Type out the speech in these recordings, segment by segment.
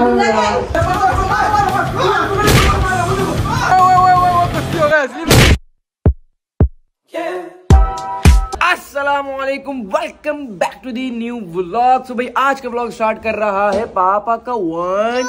अस्सलामुअलैकुम, welcome back to the new vlog. So भाई आज का व्लॉग स्टार्ट कर रहा है पापा का 1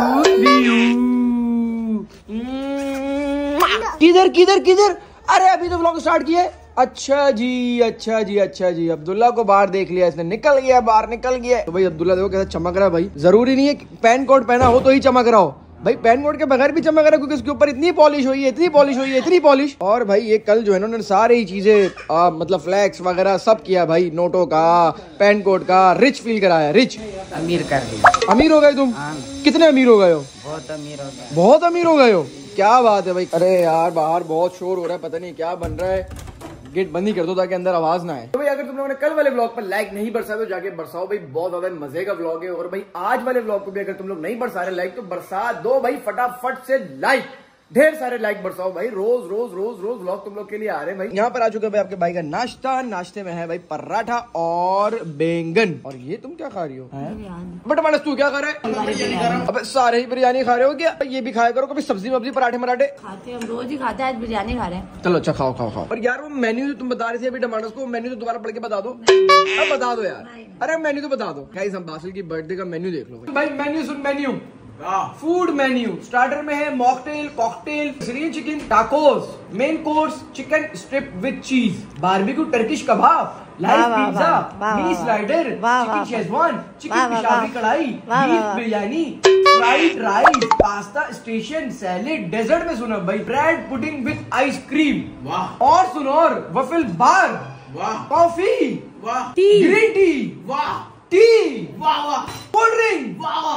2 3। किधर अरे अभी तो व्लॉग स्टार्ट किया है। अच्छा जी अब्दुल्ला को बाहर देख लिया इसने, बाहर निकल गया। तो भाई अब्दुल्ला देखो कैसा चमक रहा है भाई। जरूरी नहीं है पैंट कोट पहना हो तो ही चमक रहा हो भाई, पैन कोट के बगैर भी चमक रहा है क्योंकि उसके ऊपर इतनी पॉलिश हुई है। और भाई ये कल जो है उन्होंने सारी ही चीजें मतलब फ्लैक्स वगैरह सब किया भाई, नोटों का, पैन कोट का, रिच फील कराया। रिच अमीर कर दिया। अमीर हो गए तुम? कितने अमीर हो गए हो? बहुत अमीर हो गए। क्या बात है भाई। अरे यार बाहर बहुत शोर हो रहा है, पता नहीं क्या बन रहा है। गेट बंद ही कर दो ताकि अंदर आवाज ना आए। तो भाई अगर तुम लोगों ने कल वाले व्लॉग पर लाइक नहीं बरसा तो जाके बरसाओ भाई, बहुत ज्यादा मजे का व्लॉग है। और भाई आज वाले व्लॉग को भी अगर तुम लोग नहीं बरसा रहे लाइक तो बरसा दो भाई, फटाफट से लाइक, ढेर सारे लाइक बरसाओ भाई। रोज व्लॉग तुम लोग के लिए आ रहे हैं भाई। यहाँ पर आ चुका है भाई आपके भाई का नाश्ता। नाश्ते में है भाई पराठा और बैंगन। और ये तुम क्या खा रही हो? बट मानस तू क्या खा रहा है? अब सारे ही बिरयानी खा रहे हो क्या? ये भी खाया करो कभी, सब्जी वब्जी पराठे मराठे खाते हैं हम, रोज ही खाते हैं, आज बिरयानी खा रहे हैं। चलो अच्छा खाओ। पर यार वो मेन्यू जो तुम बता रही थी अभी टमाटर्स को, मेन्यू तो दोबारा पढ़ के बता दो। अब बता दो यार, अरे मेन्यू तो बता दो। गाइस हम बासिल की बर्थडे का मेन्यू देख लो भाई। मेन्यू सुन, मेन्यू फूड मेन्यू। स्टार्टर में है mocktail, cocktail, Syrian chicken, tacos, main course chicken strip with cheese, barbecue Turkish kebab, live pizza, mini slider, chicken schezwan, chicken Peshawari kadhai, beef biryani, fried rice, pasta station, salad, dessert में सुना भाई bread pudding with ice cream, और सुनो और waffle bar, coffee, green tea, tea, cold drink,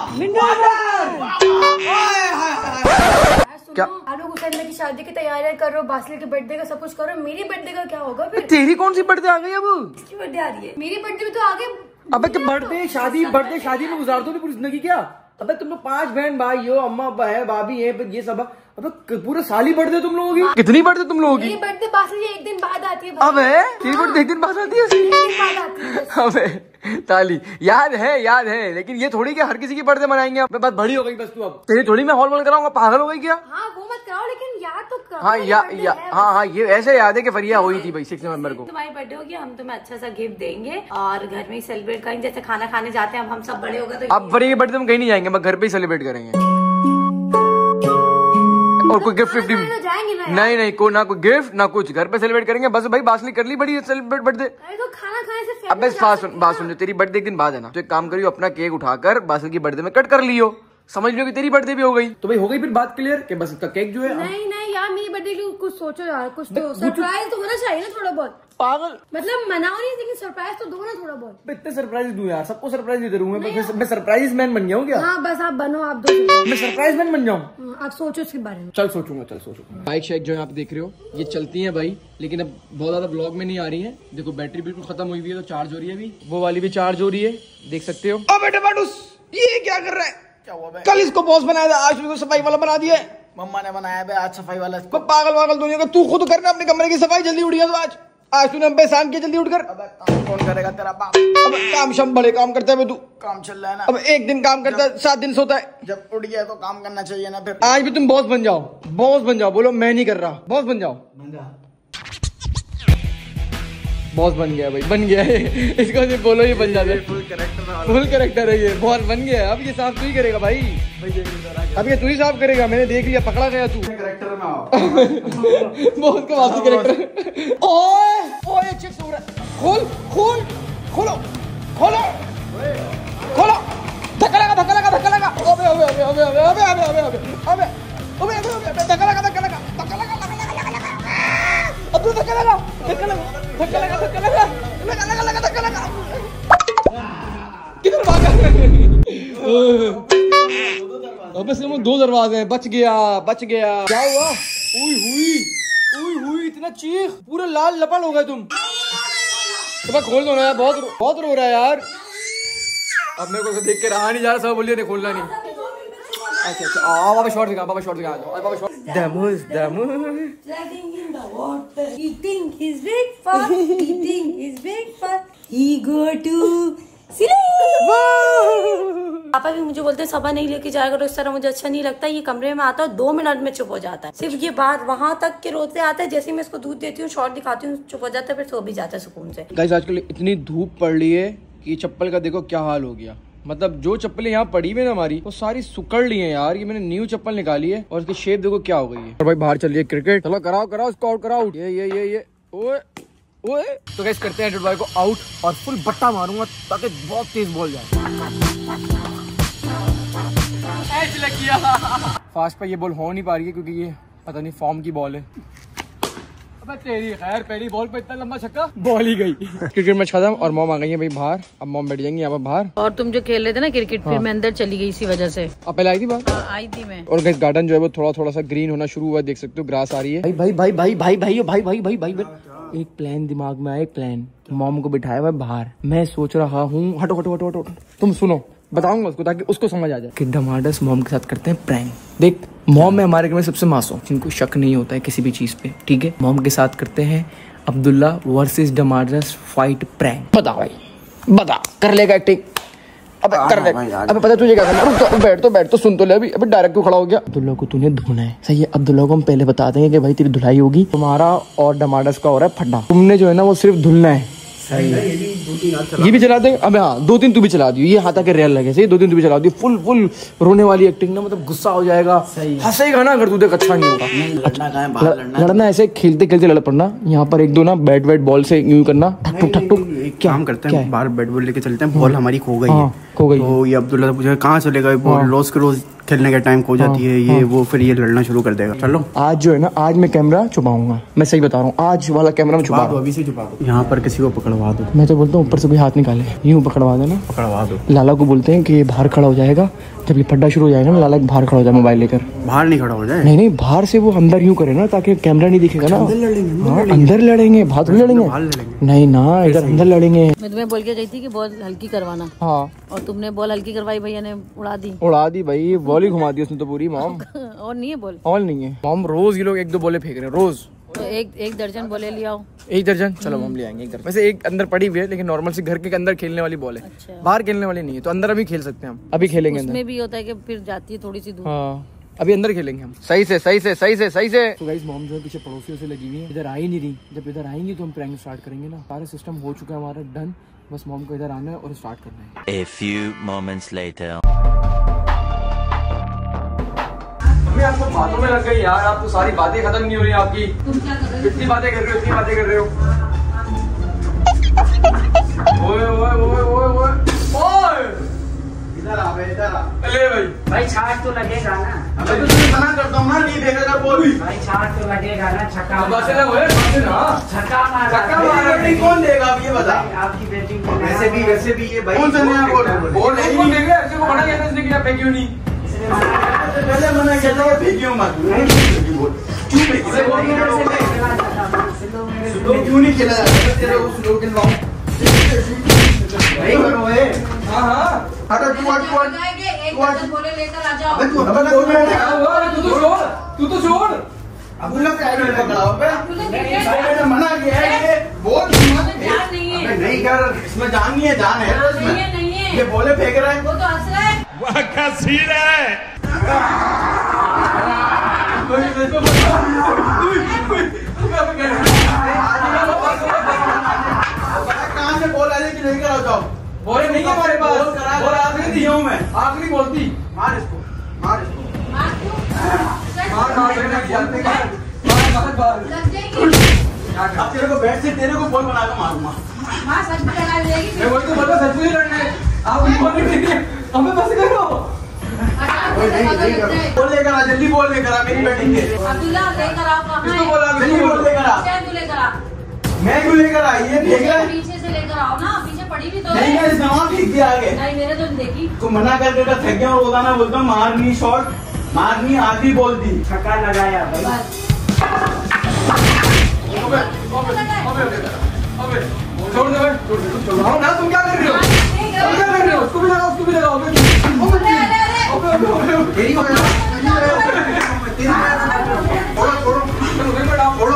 क्या आप लोग हुसैन भाई की शादी की तैयारियां कर रहे हो, बासिल के बर्थडे का सब कुछ करो, मेरी बर्थडे का क्या होगा फिर? तेरी कौन सी बर्थडे आ गई अब? इसकी बर्थडे आ रही है, मेरी बर्थडे भी तो आ गई। अबे क्या बर्थडे शादी में गुजार दो पूरी जिंदगी क्या? अबे तुम लोग 5 बहन भाई हो, अम्मा है, भाभी है, फिर ये सब। अबे पूरे साल ही बर्थडे तुम लोगों की। कितनी बर्थडे तुम लोगों की? मेरी बर्थडे बासिल ये एक दिन बाद आती है। अबे तेरी बर्थडे एक दिन बाद आती है? अबे ताली याद है, लेकिन ये थोड़ी कि हर किसी की बर्थडे मनाएंगे। अब बात बड़ी हो गई बस। तू अब तेरी थोड़ी मैं हॉल कराऊंगा, पागल हो गई क्या? हाँ वो मत कराओ, लेकिन याद तो करो। हाँ ये ऐसे याद है कि फरिया हुई थी भाई 6 नवंबर को। तुम्हारी बर्थडे होगी, हम तुम्हें अच्छा सा गिफ्ट देंगे और घर में ही सेलिब्रेट करेंगे। जैसे खाना खाने जाते हैं हम सब बड़े हो गए तो अब फरिया की बर्थडे हम कहीं नहीं जाएंगे, घर पे ही सेलिब्रेट करेंगे। और कोई गिफ्ट नहीं, ना कोई गिफ्ट ना कुछ, घर पे सेलिब्रेट करेंगे बस भाई। बासली कर ली बड़ी सेलिब्रेट बर्थडे। तो खाना खाने से अब बात सुन, तेरी बर्थडे एक दिन बाद है ना, तो एक काम करियो, अपना केक उठाकर बासली की बर्थडे में कट कर लियो, समझ लियो कि तेरी बर्थडे भी हो गई। तो भाई हो गई फिर बात क्लियर कि बस इसका केक जो है। नहीं यार, मेरी बर्थडे के लिए कुछ सोचो यार, कुछ तो सरप्राइज तो होना चाहिए ना थोड़ा बहुत। पागल मतलब मनाओ नहीं, लेकिन सरप्राइज तो दो ना थोड़ा बहुत। इतने सरप्राइज दूं यार, सबको सरप्राइज दे दूं मैं सरप्राइज मैन बन जाऊं क्या? हाँ बस आप बनो, आप दो। मैं सरप्राइज मैन बन जाऊं? आप सोचो इसके बारे में। चल सोचूंगा। बाइक शेक जो है आप देख रहे हो ये चलती है भाई, लेकिन अब बहुत ज्यादा ब्लॉग में नहीं आ रही है। देखो बैटरी बिल्कुल खत्म हुई है तो चार्ज हो रही है अभी, वो वाली भी चार्ज हो रही है, देख सकते हो। अब बेटे बाटूस ये क्या कर रहा है? क्या हुआ? कल इसको बॉस बनाया था, आज इसको सफाई वाला बना दिया है। मम्मा ने बनाया है आज सफाई वाला। पागल दुनिया का, तू खुद करना अपने कमरे की सफाई। जल्दी उठ गया तो आज तूने हम परेशान किया, जल्दी उठकर। काम कौन करेगा तेरा बाप? अब काम शम बड़े काम करता है तू। काम चल रहा है ना। अब एक दिन काम करता है, 7 दिन सोता है। जब उठ गया तो काम करना चाहिए ना फिर। आज भी तुम बॉस बन जाओ। बोलो मैं नहीं कर रहा, बॉस बन जाओ। बॉस बन गया भाई, बन गया है। इसको सिर्फ बोलो ये बन जाता है। फुल कैरेक्टर है ये, बॉस बन गया। अब ये साफ तू ही करेगा भाई, अब ये तू ही साफ करेगा। मैंने देख लिया, पकड़ा गया तू कैरेक्टर में आओ। बॉस का वापसी कैरेक्टर। ओए एक चीज सो रहा है। खोलो धक्का लगा। अबे धक्का लगा। अब तो धक्का लगा। किधर भागा? अब सिर्फ 2 दरवाजे हैं, बच गया। क्या हुआ? हुई इतना चीख, पूरे लाल लपड़ हो गए तुम। तो खोल दो ना यार, बहुत रो रहा है यार। अब मेरे को देख के रहा नहीं जा रहा, सब बोलिए नहीं खोलना नहीं। अच्छा बाबा शॉर्ट दिखा, बाबा शॉर्ट दमूस Dragging in the water, eating his breakfast. He go to पापा भी मुझे बोलते हैं सभा नहीं लेके जाएगा तो इस तरह मुझे अच्छा नहीं लगता। ये कमरे में आता है 2 मिनट में चुप हो जाता है। सिर्फ ये बाहर वहां तक के रोते आता है, जैसे मैं इसको दूध देती हूँ शॉर्ट दिखाती हूँ चुप हो जाता है, फिर सो भी जाता है सुकून से। गाइस आजकल इतनी धूप पड़ रही है कि चप्पल का देखो क्या हाल हो गया। मतलब जो चप्पलें यहाँ पड़ी हुई है हमारी वो सारी सुकड़ ली है यार। ये मैंने न्यू चप्पल निकाली है और इसकी शेप देखो क्या हो गई है। और भाई बाहर चल रही है क्रिकेट, चलो कराओ कराओ इसको आउट कराओ। ये ओए ओए तो गाइस करते हैं एडवर्ड भाई को आउट और फुल बट्टा मारूंगा ताकि बहुत तेज बॉल जाए। ऐसे लग गया। फास्ट पे ये बॉल हो नहीं पा रही है क्योंकि ये पता नहीं फॉर्म की बॉल है। अबे तेरी खैर, पहली बॉल पे इतना लंबा छक्का, बॉल ही गई। क्रिकेट मैच खत्म और मॉम आ गई है भाई बाहर। अब मॉम बैठ जाएंगी यहाँ पर बाहर। और तुम जो खेल रहे थे ना क्रिकेट, फिर मैं अंदर चली गई इसी वजह से। अब पहले आई थी बात? आई थी मैं। और गाइस गार्डन जो है वो थोड़ा सा ग्रीन होना शुरू हुआ, देख सकते हो ग्रास आ रही है। भाई भाई भाई भाई भाई भाई भाई भाई भाई भाई एक प्लान दिमाग में आया, एक प्लान। मॉम को बिठाया हुआ बाहर, मैं सोच रहा हूँ हटो हटो हटो हटो, तुम सुनो बताऊंगा उसको ताकि उसको समझ आ जाए कि डमाडस मॉम के साथ करते हैं प्रैंक। देख मॉम में हमारे घर में सबसे मासूम, जिनको शक नहीं होता है किसी भी चीज पे, ठीक है। मॉम के साथ करते हैं अब्दुल्ला वर्सेस डमाडस फाइट प्रैंक। बता भाई बता, कर लेगा एक्टिंग? अबे कर ले, अबे पता तुझे क्या करना। रुक तो बैठ तो सुन तो ले अभी। अबे डायरेक्ट क्यों खड़ा हो गया? अब्दुल्ला को तूने धोना है, सही है। अब्दुल्ला को हम पहले बता देंगे कि भाई तेरी धुलाई होगी। तुम्हारा और डमाडस का हो रहा है फड्डा, तुमने जो है ना वो सिर्फ धुलना है। सही है, ये भी चला दे। अबे हाँ 2-3 तू भी चला दियो, ये हाथ आके रियल लगे। सही 2-3 तू भी चला दियो। फुल रोने वाली एक्टिंग ना, मतलब गुस्सा हो जाएगा, हंसेगा ना अगर तू देख, अच्छा नहीं होगा। लड़ना ऐसे खेलते खेलते लड़ पड़ना। यहाँ पर 1-2 ना बैट बॉल से यूं करना, ठक क्या काम करते हैं, बाहर बैट बॉल लेके चलते हैं। बॉल हमारी खो गई है, तो ये अब्दुल्ला से पूछा कहाँ चलेगा बॉल, रोज के रोज खेलने का टाइम खो जाती है ये वो, फिर ये लड़ना शुरू कर देगा। चलो आज जो है ना, आज मैं कैमरा छुपाऊंगा, मैं सही बता रहा हूँ। आज वाला कैमरा में छुपा दो, अभी से छुपा दो। यहाँ पर किसी को पकड़वा दो। मैं तो बोलता हूँ ऊपर से कोई हाथ निकाले, यूं पकड़वा देना, पकड़वा दो। लाला को बोलते हैं कि ये बाहर खड़ा हो जाएगा, जब ये फड्डा शुरू हो जाएगा ना लाला बाहर खड़ा हो जाए मोबाइल लेकर। बाहर नहीं खड़ा हो जाए? नहीं बाहर से वो अंदर यूं करे ना ताकि कैमरा नहीं दिखेगा ना। अंदर लड़ेंगे, बाहर लड़ेंगे नहीं ना, इधर अंदर लड़ेंगे। मैं तुम्हें बोल के गई थी कि बॉल हल्की करवाना। हाँ और तुमने बॉल हल्की करवाई, भैया ने उड़ा दी भाई। बॉल ही घुमा दी उसने तो पूरी मॉम। और नहीं है बॉल? और नहीं है मॉम, रोज ये लोग 1-2 बॉले फेंक रहे हैं रोज। तो एक दर्जन बॉले ले आओ। 1 दर्जन? चलो मॉम ले आएंगे 1 दर्जन। वैसे एक अंदर पड़ी हुई है, लेकिन नॉर्मल से घर के अंदर खेलने वाली बॉल है। अच्छा। बाहर खेलने वाली नहीं है, तो अंदर अभी खेल सकते हैं हम। अभी खेलेंगे अंदर। उसमें भी होता है कि फिर जाती है थोड़ी सी दूर। हाँ अभी अंदर खेलेंगे हम। सही से। तो गाइस मॉम जो है पीछे पड़ोसियों से लगी हुई है, इधर आ ही नहीं रही। जब इधर आएंगी तो हम प्रैंक स्टार्ट करेंगे ना। सारा सिस्टम हो चुका है हमारा डन, बस मॉम को इधर आना है और स्टार्ट करना है। A few moments later. मैं आपको बातों में लग गई यार, आप तो सारी बातें खत्म नहीं हो रही आपकी। तुम क्या कर रहे हो? इतनी बातें कर रहे हो। ओए इधर आ बे, इधर आ। ले भाई छाट तो लगेगा ना। अबे तो तुझे मना करता हूँ ना, नहीं देखेगा बॉल। भाई छाट तो लगेगा ना। छक्का छक्का मारा मारा कौन देगा अब ये बता? आपकी बैटिंग वैसे भी ये भाई कौन सा नया बॉल नहीं कौन देख रहा है? ऐसे को मना किया था इसने कि आप फेंकियो नहीं। पहले मना किया था कि फेंकियो मत। क्यों क्यों नहीं खेला जाता? तेरे को स्लो खिलवाऊं नहीं करो है। हाँ हटो तू तो छोड़। अब्दुल्ला प्राइवेट पकड़ा हो पे, मैंने मना किया है ये बोल नहीं कर, इसमें जान नहीं है, जान है तो इसमें। ये बोले फेंक रहा है, वो तो हंस रहा है। वाह क्या सीन है। कहाँ से बोल रहे कि लेकर आओ जाओ? बोले नहीं है हमारे पास, बोल आखिरी दिया हूँ मैं, आखिरी बोलती। मार इसको। अब तेरे को बैट से तेरे को बॉल बना कर मारूंगा। मैं बोल तो बोला सच में लड़ना है। आप हमें बस करो। बॉल लेकर आ, जल्दी बॉल लेकर आ, मेरी बैटिंग है। अब्दुल्ला लेकर आओ। किसको बोला? जल्दी बॉल लेकर आ। मैं क्यों लेकर आई? ये फेंक रहा है। पीछे से लेकर आओ ना, पीछे पड़ी भी तो नहीं, मैं इस नवा फेंक दिया आगे। नहीं मैंने तो देखी। तो मना कर देता, थक गया और रोजाना बोलता मारनी शॉट, मारनी आखिरी बोल दी। छक्का लगाया भाई। छोड़ दे भाई, छोड़ ना। तुम क्या कर रहे हो? उसको भी लगाओ। तेरी को छोड़ो।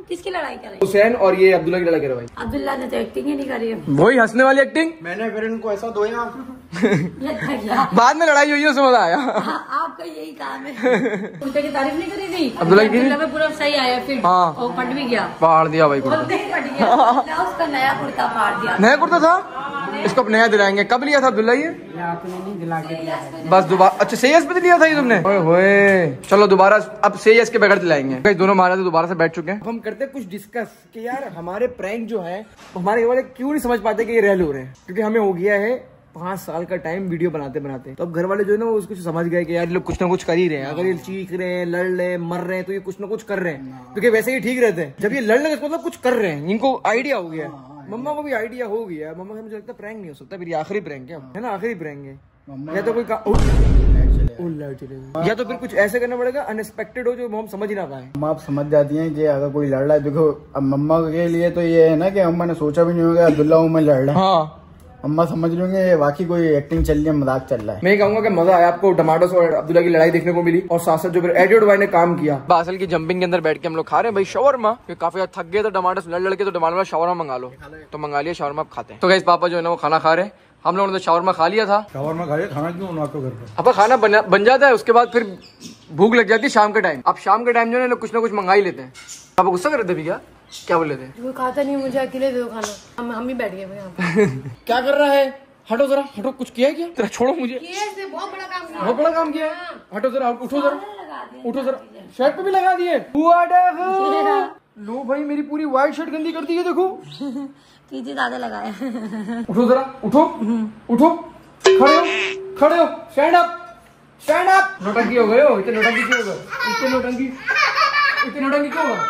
किसकी लड़ाई कर रहे हैं? हुसैन और ये अब्दुल्ला की लड़ाई कर रहे भाई। अब्दुल्ला ने तो एक्टिंग ही नहीं करी है। वही हंसने वाली एक्टिंग। मैंने फिर इनको ऐसा धोया। बाद में लड़ाई हुई है, उसमें मजा आया। आपका यही काम है। कुर्ते की तारीफ नहीं करी थी अब्दुल्ला की में पूरा सही आया फिर। हाँ। वो फट भी गया, फाड़ दिया भाई कुर्ता। फट गया। उसका नया कुर्ता फाड़ दिया। नया कुर्ता था, इसको अब नया दिलाएंगे। कब लिया था अब्दुल्ला ये? बस दोबारा। अच्छा सेयस पे लिया था ये तुमने? ओए होए, चलो दोबारा अब सेयस के बगैर दिलाएंगे। दोनों महाराज दोबारा से बैठ चुके हैं। हम करते हैं कुछ डिस्कस कि यार हमारे प्रैंक जो है हमारे वाले क्यों नहीं समझ पाते कि ये रियल हो रहे हैं। क्योंकि हमें हो गया है 5 साल का टाइम वीडियो बनाते बनाते। तो अब घर वाले जो है ना वो उसको समझ गए कि यार लोग कुछ ना कुछ कर ही रहे हैं। अगर ये चीख रहे हैं, लड़ रहे हैं, मर रहे हैं तो ये कुछ ना कुछ कर रहे हैं। क्योंकि वैसे ही ठीक रहते हैं। जब ये लड़ रहे हैं मतलब कुछ कर रहे हैं, इनको आइडिया हो गया। मम्मा को भी आइडिया हो गया। मम्मा का मुझे लगता है प्रैंक नहीं हो सकता, मेरी आखिरी प्रैंक है ना, आखिरी प्रैंक है। या तो कोई या तो फिर कुछ ऐसे करना पड़ेगा अनएक्सपेक्टेड हो जो हम समझ ही ना पाए। मम्मा आप समझ जाती हैं कि अगर कोई लड़ रहा है, देखो अब मम्मा के लिए तो ये है ना कि अम्मा ने सोचा भी नहीं होगा अब्दुल्ला में लड़ रहा है। हाँ अम्मा समझ लेंगे वाकई कोई एक्टिंग चल रही है, मजाक चल रहा है। मैं कहूंगा कि मजा आया आपको। टमाटोस और अब्दुल्ला की लड़ाई देखने को मिली और साथ साथ जो फिर एडिट भाई ने काम किया। बासल की जंपिंग के अंदर बैठ के हम लोग खा रहे हैं भाई शवरमा। काफी ज्यादा थक गए थे टमाटोस लड़ लड़के, तो टमाटर शवरमा मंगा लो। तो मंगा लिया शवरमा, खाते हैं। तो गाइस पापा जो है ना वो खाना खा रहे हैं। हम लोगों ने तो शवरमा खा लिया था। शवरमा खा लिया, खाना क्यों आपको घर पर? अब खाना बन जाता है, उसके बाद फिर भूख लग जाती है शाम के टाइम। अब शाम के टाइम जो है ना कुछ ना कुछ मंगा ही लेते हैं। आप गुस्सा कर रहे थे भैया? क्या बोल रहे थे? कोई खाता नहीं, मुझे अकेले दो खाना। हम ही बैठ गए यहाँ। क्या कर रहा है? हटो जरा, हटो। कुछ किया है क्या? तेरा छोड़ो मुझे। बहुत बड़ा काम किया। बहुत बड़ा काम किया है। हटो जरा, उठो जरा, उठो जरा। शर्ट पे भी लगा दिए। लो भाई मेरी पूरी व्हाइट शर्ट गंदी कर दी है, देखो। कीजिए ज्यादा लगाया। उठो जरा, उठो उठो, खड़े हो, खड़े हो, स्टैंड अप, स्टैंड अप। नौटंकी हो गए हो, इतने नौटंकी क्यों हो गए? इतने नौटंकी क्यों हो?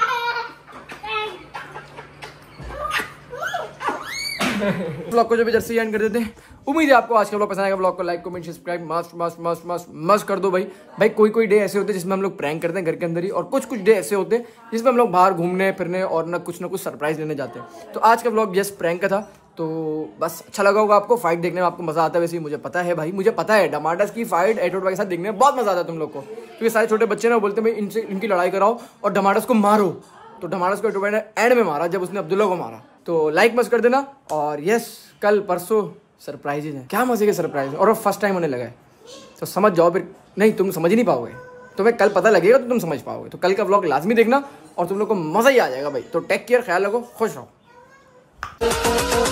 ब्लॉग को जो भी जर्सी एंड कर देते हैं। उम्मीद है आपको आज का ब्लॉग पसंद आएगा। ब्लॉग को like comment subscribe must must must must must कर दो भाई। कोई डे ऐसे होते हैं जिसमें हम लोग प्रैंक करते हैं घर के अंदर ही, और कुछ डे ऐसे होते हैं जिसमें हम लोग बाहर घूमने फिरने और ना कुछ सरप्राइज लेने जाते हैं। तो आज का ब्लॉग जस्ट प्रैंक का था। तो बस अच्छा लगा होगा आपको। फाइट देखने में आपको मजा आता है, वैसे ही मुझे पता है भाई, मुझे पता है टमाटर्स की फाइट एडवर्ड भाई के साथ देखने में बहुत मजा आता है तुम लोग को। क्योंकि सारे छोटे बच्चे ना बोलते हैं भाई इनकी लड़ाई कराओ और टमाटर्स को मारो। तो टमाटर्स को एडवर्ड भाई ने एंड में मारा जब उसने अब्दुल्ला को मारा। तो लाइक मत कर देना। और यस कल परसों सरप्राइजेज है। क्या मजे के सरप्राइज, और फर्स्ट टाइम होने लगा है। तो समझ जाओ फिर। नहीं तुम समझ ही नहीं पाओगे, तुम्हें कल पता लगेगा तो तुम समझ पाओगे। तो कल का व्लॉग लाजमी देखना और तुम लोग को मजा ही आ जाएगा भाई। तो टेक केयर, ख्याल रखो, खुश रहो।